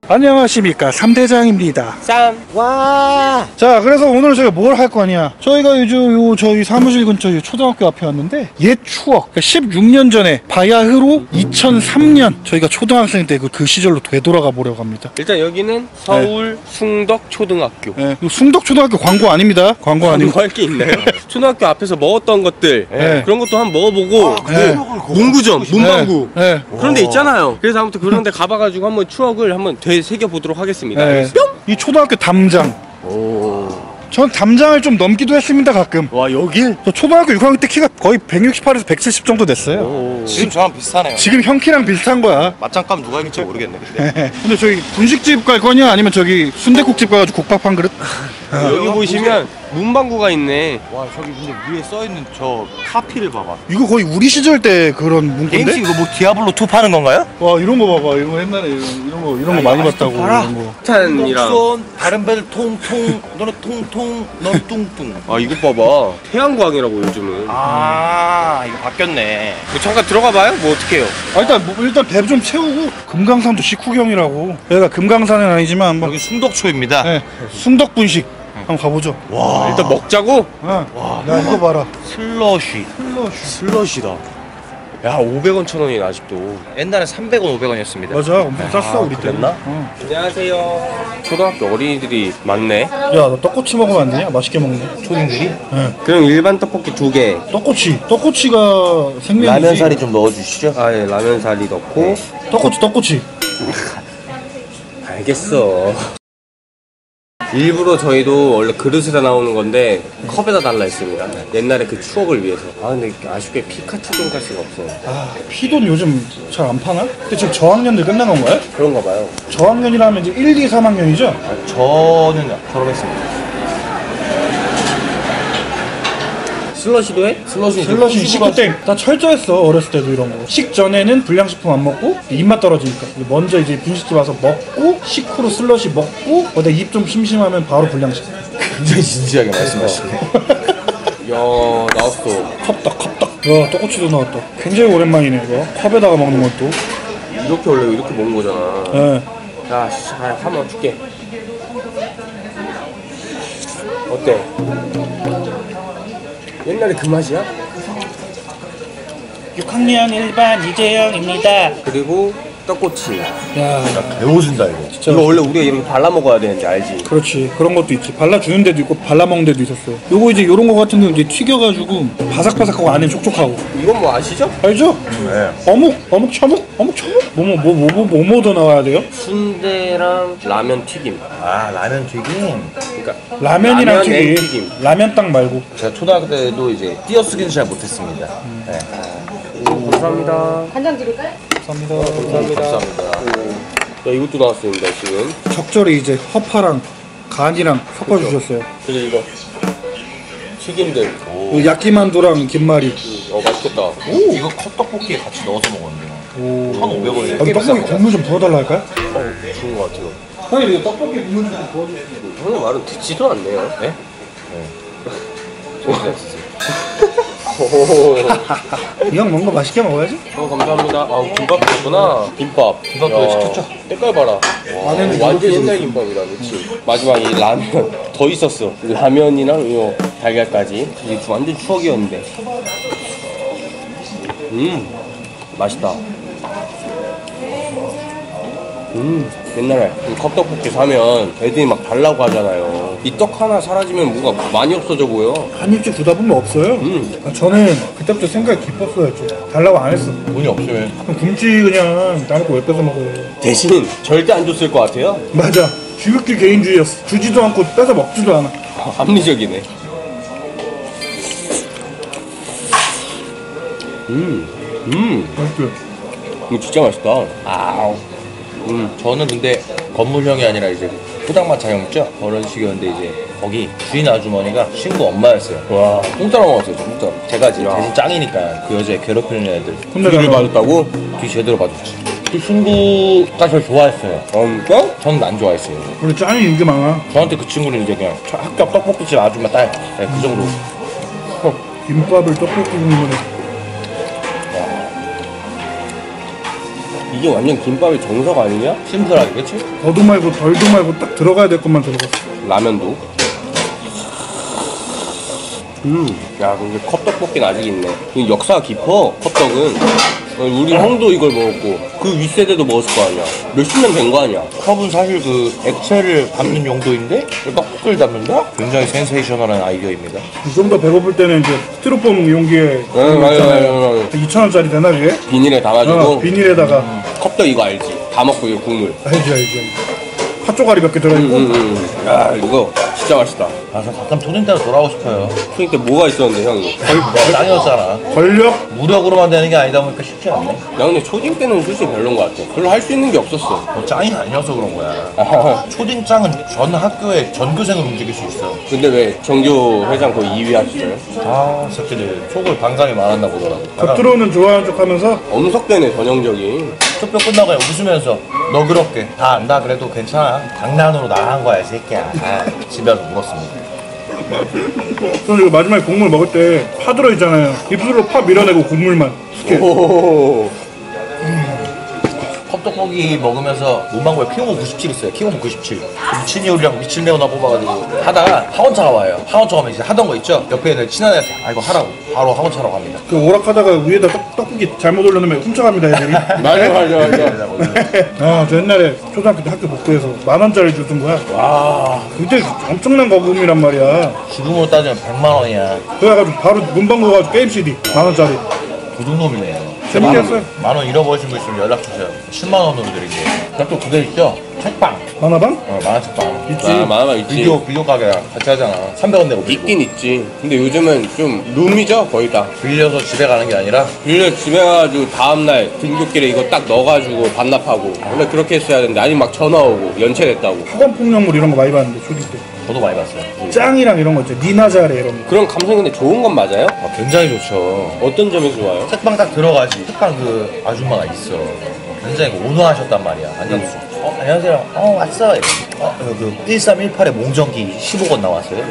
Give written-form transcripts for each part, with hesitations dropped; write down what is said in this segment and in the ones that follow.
안녕하십니까, 삼대장입니다. 와. 자, 그래서 오늘 저희가 뭘 할 거냐, 저희가 요즘 저희 사무실 근처 초등학교 앞에 왔는데 옛 추억, 그러니까 16년 전에 바야흐로 2003년 저희가 초등학생 때 그 시절로 되돌아가 보려고 합니다. 일단 여기는 서울 송덕초등학교. 네. 숭덕초등학교 광고 아닙니다. 광고 아니고. 할 게 있나요? 초등학교 앞에서 먹었던 것들, 네. 그런 것도 한번 먹어보고, 네. 문구점, 문방구, 네. 그런 데 있잖아요. 그래서 아무튼 그런 데 가봐가지고 한번 추억을 한번 되새겨보도록 하겠습니다. 네. 이 초등학교 담장, 전 담장을 좀 넘기도 했습니다, 가끔. 와, 여길? 저 초등학교 6학년 때 키가 거의 168에서 170 정도 됐어요. 지금 저랑 비슷하네요. 지금 형 키랑 비슷한 거야. 맞짱감 누가 이길지 모르겠네. 근데. 근데 저기 분식집 갈 거냐, 아니면 저기 순댓국집 가가지고 국밥 한 그릇? 여기 보시면 문방구가 있네. 와, 저기 근데 위에 써있는 저 카피를 봐봐. 이거 거의 우리 시절 때 그런 문구인데? 게임즈 이거 뭐 디아블로 2 파는 건가요? 와, 이런 거 봐봐. 이런 거 옛날에 이런 거 많이 봤다고. 이런 거. 탄이랑. 손, 다른 벨 통통, 너는 통통, 넌 뚱뚱. 아, 이거 봐봐. 태양광이라고 요즘은. 아, 이거 바뀌었네. 뭐 잠깐 들어가봐요? 뭐 어떡해요? 일단 배 좀 채우고. 금강산도 식후경이라고. 여기가 금강산은 아니지만 한번. 여기 숭덕초입니다. 네, 숭덕분식 한번 가보죠. 와, 일단 먹자고? 와, 야, 이거 봐라. 슬러시. 슬러시다. 야, 500원, 1000원이네 아직도. 옛날에 300원, 500원이었습니다. 맞아, 엄청 쌌어 우리 때. 그랬나? 안녕하세요. 초등학교 어린이들이 많네. 야, 너 떡꼬치 먹으면 안 되냐? 맛있게 먹네. 초딩들이? 그럼 일반 떡볶이 2개. 떡꼬치가 생명이지. 라면사리 좀 넣어주시죠. 아, 예, 라면사리 넣고. 떡꼬치. 알겠어. 일부러 저희도 원래 그릇에다 나오는 건데 컵에다 달라 했습니다. 옛날에 그 추억을 위해서. 아, 근데 아쉽게 피카츄 돈가스가 없어요. 아, 피돈 요즘 잘 안 파나? 근데 지금 저학년들 끝난 건가요? 그런가 봐요. 저학년이라면 이제 1, 2, 3학년이죠? 아, 저는 졸업했습니다. 슬러시도 해? 슬러시는 식구땡. 나 철저했어, 어렸을 때도 이런 거. 식전에는 불량식품 안 먹고 입맛 떨어지니까 먼저 이제 분식집 와서 먹고 식후로 슬러시 먹고 입 좀 심심하면 바로 불량식품. 굉장히 진지하게 말씀하시네. 야, 나왔어. 컵떡. 야, 떡꼬치도 나왔다. 굉장히 오랜만이네 이거. 컵에다가 먹는 것도. 이렇게 원래 이렇게 먹는 거잖아. 예. 야, 씨, 한번 줄게. 어때? 옛날에 그 맛이야? 6학년 1반 이재영입니다. 그리고 떡꼬치. 야, 배워준다 이거. 진짜. 이거 원래 우리가 이렇게 발라 먹어야 되는데 알지? 그렇지. 그런 것도 있지. 발라주는 데도 있고 발라먹는 데도 있었어. 요거 이제 요런 거 같은 거 이제 튀겨가지고 바삭바삭하고 안에 촉촉하고. 이건 뭐 아시죠? 알죠? 네. 어묵 처묵? 뭐뭐 더 나와야 돼요? 순대랑 라면 튀김. 아, 라면 튀김. 그러니까 라면이랑 라면 튀김. 라면 딱 말고. 제가 초등학교 때도 이제 띄어쓰기는 잘 못했습니다. 네. 감사합니다. 간장 드릴까요? 감사합니다. 감사합니다. 야, 이것도 나왔습니다 지금. 적절히 이제 허파랑 간이랑 섞어주셨어요. 그리고 이거 튀김들. 요 야끼만두랑 김말이. 맛있겠다. 오, 이거 컵떡볶이에 같이 넣어서 먹었는데요. 1,500원이에요. 아, 떡볶이 국물 좀 부어달라 할까요? 좋은 것 같아요. 형님 이거 떡볶이 국물 좀 부어주세요. 형님 말은 듣지도 않네요. 네? 이 형 뭔가 맛있게 먹어야지. 감사합니다. 아, 김밥도 있구나. 김밥도 야. 시켰죠? 색깔 봐라. 안에는 완전 이렇게 옛날 김밥이다, 그치? 마지막에 이 라면 더 있었어. 라면이랑 이거 달걀까지. 이게 완전 추억이었는데. 맛있다. 옛날에 그 컵떡볶이 사면 애들이 막 달라고 하잖아요. 이 떡 하나 사라지면 뭔가 많이 없어져 보여. 한 입씩 주다 보면 없어요. 아, 저는 그때부터 생각이 깊었어요. 좀 달라고 안 했어. 돈이 없으면. 그럼 굶지 그냥. 다른 거 왜 뺏어 먹어요. 대신 절대 안 줬을 것 같아요. 맞아. 지극히 개인주의였어. 주지도 않고 뺏어 먹지도 않아. 합리적이네. 맛있죠? 이거 진짜 맛있다. 아우. 저는 근데 건물형이 아니라 이제 포장마차형 있죠? 그런 식이었는데 이제 거기 주인 아주머니가 친구 엄마였어요. 와, 공짜로 먹었어요, 저 공짜로. 제가 이제 대신 짱이니까 그 여자애 괴롭히는 애들 혼내를 맞았다고? 뒤 제대로 봐줬지. 그 친구가 저를 좋아했어요. 그러니까? 저는 안 좋아했어요. 우리 짱이 인기 많아. 저한테 그 친구는 이제 그냥 학교 떡볶이집 아줌마 딸. 네, 그 정도. 김밥을 떡볶이 국물에. 이게 완전 김밥의 정석 아니냐? 심플하게, 그치? 더도 말고 덜도 말고 딱 들어가야 될 것만 들어갔어. 라면도. 야, 근데 컵떡볶이는 아직 있네. 이 역사가 깊어, 컵떡은. 우리 형도 이걸 먹었고, 그 윗세대도 먹었을 거 아니야. 몇십 년 된 거 아니야. 컵은 사실 그 액체를 담는 용도인데 떡볶이를 담는다? 굉장히 센세이셔널한 아이디어입니다. 좀 더 배고플 때는 이제 스티로폼 용기에 맞아요. 2,000원짜리 되나 그게? 비닐에 담아주고. 비닐에다가 컵떡 이거 알지? 다 먹고 이거 국물. 알지. 팥조가리 몇 개 들어있고. 야, 이거 진짜 맛있다. 아, 저 가끔 초딩 때로 돌아오고 싶어요. 초딩 때 뭐가 있었는데, 형이? 짱이었잖아. 권력? 무력으로만 되는 게 아니다 보니까 쉽지 않네. 야, 근데 초딩 때는 솔직히 별론 것 같아. 별로 할 수 있는 게 없었어. 너 짱이 아니어서 그런 거야. 초딩 짱은 전 학교의 전교생을 움직일 수 있어. 근데 왜 정교 회장 거의 2위 하셨어요? 아, 새끼들 속을 반감이 많았나 보더라고. 겉으로는 좋아하는 척 하면서 엄석대네, 전형적인. 투표 끝나고 그냥 웃으면서 너그럽게 다 안다 그래도 괜찮아. 장난으로 나간 거야, 이 새끼야. 아, 집에 와서 물었습니다. 저는 이거 마지막에 국물 먹을 때 파 들어있잖아요. 입술로 파 밀어내고 국물만 스킬. 오. 컵떡볶이 먹으면서 문방구에 킹오브 97 있어요. 킹오브 97. 미친 이유리랑 미친 레오나 뽑아가지고 하다가 학원차가 와요. 학원차 가면 이제 하던 거 있죠? 옆에 있는 친한 애한테 아 이거 하라고 바로 학원차로 갑니다. 그 오락하다가 위에다 떡볶이 잘못 올려놓으면 훔쳐갑니다 애들이. 맞아. 아, 저 옛날에 초등학교 때 학교 복도에서 10,000원짜리 주던 거야. 와, 그때 엄청난 거금이란 말이야. 지금으로 따지면 100만 원이야. 그래가지고 바로 문방구 가서 게임 CD 10,000원짜리. 도둑놈이네요. 재밌게 했어요. 만원 잃어버리신 분 있으면 연락 주세요. 10만 원으로 드릴게요. 또 그거 있죠? 책방. 만화방? 만화 책방. 있지. 마마 있지. 비디오 가게랑 같이 하잖아. 300원 내고 빌고. 있긴 있지. 근데 요즘은 좀 룸이죠, 거의 다. 빌려서 집에 가는 게 아니라 빌려 집에 가가지고 다음날 등굣길에 이거 딱 넣어가지고 반납하고. 원래 그렇게 했어야 되는데 아니 막 전화 오고 연체됐다고. 학원 폭력물 이런 거 많이 봤는데 초딩 때. 저도 많이 봤어요. 짱이랑 이런 거 있죠. 니나자레 이런 거. 그런 감성이 근데 좋은 건 맞아요? 아, 굉장히 좋죠. 어떤 점이 좋아요? 책방 딱 들어가지. 책방 그 아줌마가 있어. 굉장히 온화하셨단 말이야. 앉아서. 안녕하세요. 왔어. 그 1318에 몽정기 15권 나왔어요.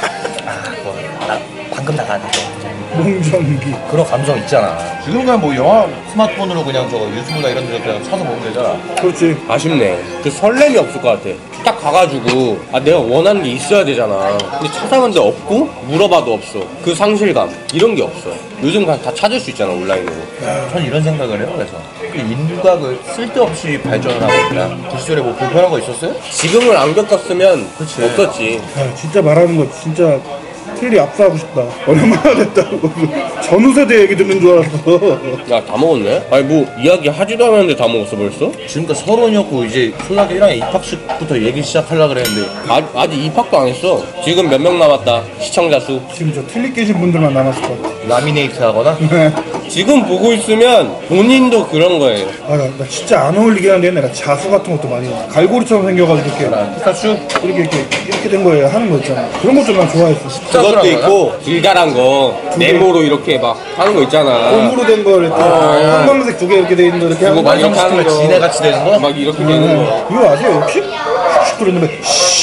그거 방금 나갔는데. 몽정기. 그런 감성 있잖아. 지금 그냥 뭐 영화 스마트폰으로 그냥 저거 유튜브나 이런 데 그냥 찾아 보면 되잖아. 그렇지. 아쉽네. 그 설렘이 없을 것 같아. 딱 가가지고 내가 원하는 게 있어야 되잖아. 근데 찾아봤는데 없고 물어봐도 없어. 그 상실감 이런 게 없어. 요즘 다 찾을 수 있잖아 온라인으로. 전 이런 생각을 해요. 그래서 인류가 그 쓸데없이 발전을 하고 있다. 그 시절에 뭐 불편한 거 있었어요? 지금을 안 겪었으면 그치. 없었지. 야, 진짜 말하는 거 진짜 틀리 압수하고 싶다. 얼마나 됐다고. 전후 세대 얘기 듣는 줄 알았어. 야 다 먹었네? 아니 뭐 이야기 하지도 않았는데 다 먹었어 벌써? 지금까지 서른이었고 이제 초등학교 1학년 입학식부터 얘기 시작하려고 그랬는데 아직 입학도 안 했어. 지금 몇 명 남았다 시청자 수. 지금 저 틀리 깨신 분들만 남았을 것 같아. 라미네이트 하거나 지금 보고 있으면 본인도 그런 거예요. 아, 나 진짜 안 어울리긴 한데 옛날에 자수 같은 것도 많이 했어. 갈고리처럼 생겨가지고 이렇게 피카츄? 이렇게 된 거예요. 하는 거 있잖아. 그런 것 좀 난 좋아했어. 그것도 있고 길다란 거 네모로 이렇게 막 하는 거 있잖아. 골무로 된 거 이렇게 형광색 두 개 이렇게 돼 있는 거 이렇게 그거 하는 막 거. 이렇게 하는 거. 지네같이 되는 거? 막 이렇게 되는 거. 이거 아세요? 혹시? 슉슉 들었는데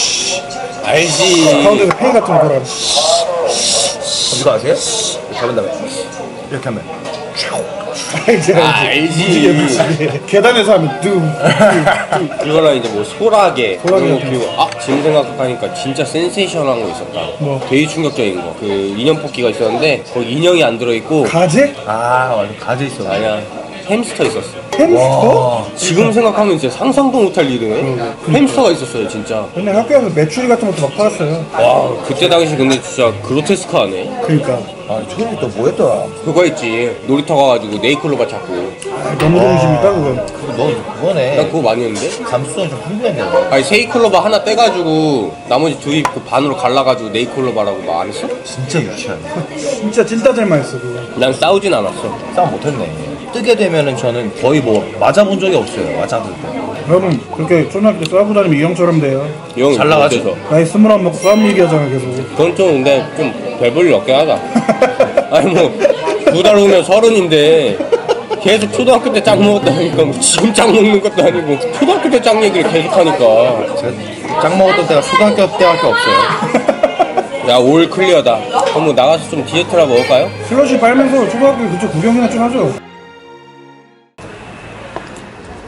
알지. 가운데서 페인 같은 거 돌아가. 이거 아세요? 잡은 다음에 이렇게 하면 알지. 알지. 계단에서 하면 뚱. 이거랑 이제 뭐 소라게. 소라게 그리고 같은 지금 생각하니까 진짜 센세이션한 거 있었다. 뭐? 되게 충격적인 거. 그 인형 뽑기가 있었는데 거기 인형이 안 들어있고 가재? 아 맞아 가재 있어. 아니야 햄스터 있었어. 햄스터? 지금 생각하면 진짜 상상도 못할 일이네. 햄스터가 있었어요 진짜. 근데 학교에서 메추리 같은 것도 막 팔았어요. 와 그때 당시 근데 진짜 그로테스크하네. 그러니까 아 초등학교 때 뭐 했더라? 그거 있지 놀이터 가가지고 네이클로바 찾고. 너무 재밌습니까 그건? 너 그거네. 나 그거 많이 했는데. 감수성이 좀 풍부했네. 아니 세이클로바 하나 떼가지고 나머지 두 입 그 반으로 갈라가지고 네이클로바라고 막 안 했어? 진짜 유치하네. 진짜 찐따들만 했어 그거. 난 싸우진 않았어. 싸움 못했네. 뜨게 되면은 저는 거의 뭐 맞아본 적이 없어요. 맞아볼 때. 여러분 그렇게 초등학교 때 싸우고 다니면 이형처럼 돼요. 이 형이 잘 나가지? 어때서? 나이 21 먹고 싸움 얘기하잖아 계속. 그건 좀 근데 좀 별볼일 없게 하자. 아니 뭐 2달 후면 30인데 계속 초등학교 때 짱 먹었다니까 뭐 지금 짱 먹는 것도 아니고 초등학교 때 짱 얘기를 계속 하니까. 제가 짱 먹었던 때가 초등학교 때밖에 없어요. 야 올 클리어다. 그럼 뭐 나가서 좀 디저트나 먹을까요? 슬러시 빨면서 초등학교 그쪽 구경이나 좀 하죠.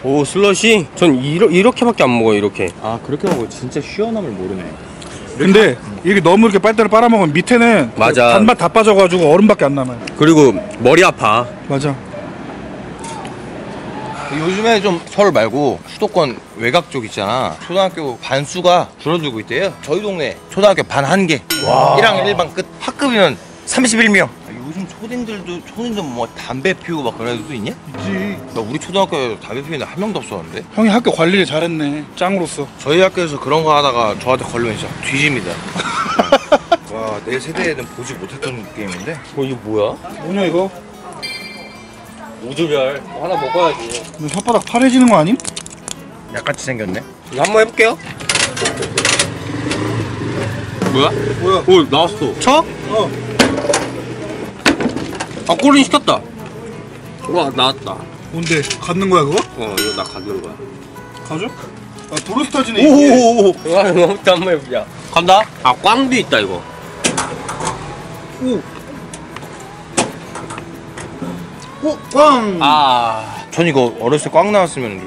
오 슬러시? 전 이렇게밖에 안 먹어요 이렇게. 아 그렇게 먹으면 진짜 시원함을 모르네. 근데 이게 너무 이렇게 빨대로 빨아먹으면 밑에는 맞아. 단맛 다 빠져가지고 얼음밖에 안 남아요. 그리고 머리 아파. 맞아. 요즘에 좀 서울 말고 수도권 외곽 쪽 있잖아. 초등학교 반수가 줄어들고 있대요. 저희 동네 초등학교 반 1개. 1학년 1반 끝. 학급이면 31명. 요즘 초딩들 뭐 담배 피우고 막 그런 애들도 있냐? 있지. 나 우리 초등학교에 담배 피우는 애 한 명도 없었는데. 형이 학교 관리를 잘했네. 짱으로서. 저희 학교에서 그런 거 하다가 저한테 걸리면 진짜 뒤집니다. 와, 내 세대에는 보지 못했던 게임인데. 이게 뭐야? 뭐냐 이거? 우주별 하나 먹어야지. 너 혓바닥 파래지는 거 아님? 약같이 생겼네. 이거 한번 해볼게요. 뭐야? 뭐야? 오 나왔어. 쳐? 어. 아 꼬린 시켰다. 와 나왔다. 뭔데? 갖는 거야 그거? 이거 나 갖는 거야. 가져? 아 브로스타즈네 이게. 오오오오. 와 너부터 한번 해보자. 간다. 아 꽝도 있다 이거. 오. 오, 꽝! 아. 전 이거 어렸을 때 꽝 나왔으면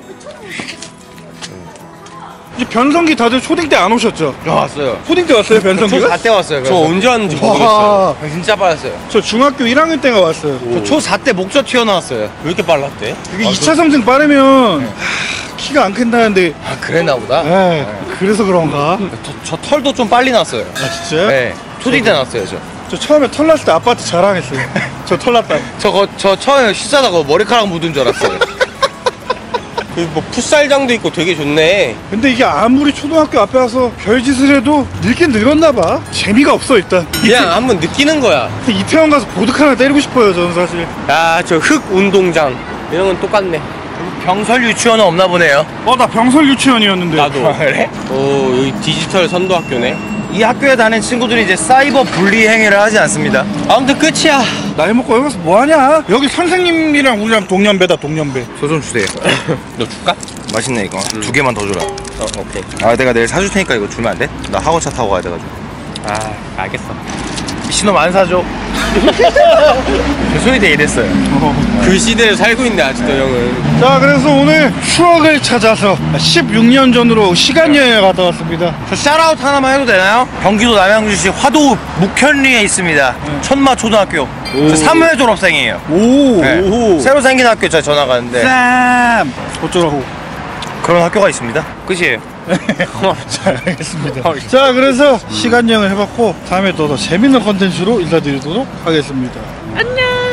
이제 변성기 다들 초딩 때 안 오셨죠? 왔어요. 초딩 때 왔어요, 변성기가? 초4 때 왔어요. 저 언제 왔는지 모르겠어요. 와, 진짜 빨랐어요. 저 중학교 1학년 때가 왔어요. 저 초4 때 목젖 튀어나왔어요. 왜 이렇게 빨랐대? 이게 2차 성징 빠르면 키가 안 큰다는데, 아 그랬나 보다. 에 그래서 그런가? 저 털도 좀 빨리 났어요. 아, 진짜요? 네. 초딩 때 났어요, 저. 저 처음에 털 났을 때 아빠한테 자랑했어요. 저 털 났다고. 저 처음에 씻자다가 머리카락 묻은 줄 알았어요. 뭐 풋살장도 있고 되게 좋네. 근데 이게 아무리 초등학교 앞에 와서 별짓을 해도 늙긴 늙었나 봐. 재미가 없어, 일단. 그냥 한번 느끼는 거야. 이태원 가서 보드카 하나 때리고 싶어요, 저는 사실. 아 저 흙 운동장 이런 건 똑같네. 병설 유치원은 없나 보네요. 나 병설 유치원이었는데. 나도. 그래? 오 여기 디지털 선도학교네. 이 학교에 다니는 친구들이 이제 사이버 분리 행위를 하지 않습니다. 아무튼 끝이야. 나이 먹고 여기 가서 뭐하냐? 여기 선생님이랑 우리랑 동년배다, 동년배. 저 좀 주세요. 너 줄까? 맛있네 이거. 2개만 더 주라. 오케이. 아 내가 내일 사줄 테니까 이거 주면 안 돼? 나 학원차 타고 가야 돼가지고. 아 알겠어. 미친놈 안 사줘. 죄송이 돼 이랬어요. 그 시대를 살고 있네 아직도 형은. 자, 그래서 오늘 추억을 찾아서 16년 전으로 시간여행을 갔다 왔습니다. 저 샤라웃 하나만 해도 되나요? 경기도 남양주시 화도 묵현리에 있습니다. 천마초등학교. 저 3회 졸업생이에요. 오, 네. 오. 새로 생긴 학교 제가 전화 가는데 쌈! 어쩌라고. 그런 학교가 있습니다. 끝이에요. 자, 알겠습니다. 자, 그래서 시간여행을 해봤고, 다음에 또 더 재밌는 컨텐츠로 인사드리도록 하겠습니다. 안녕!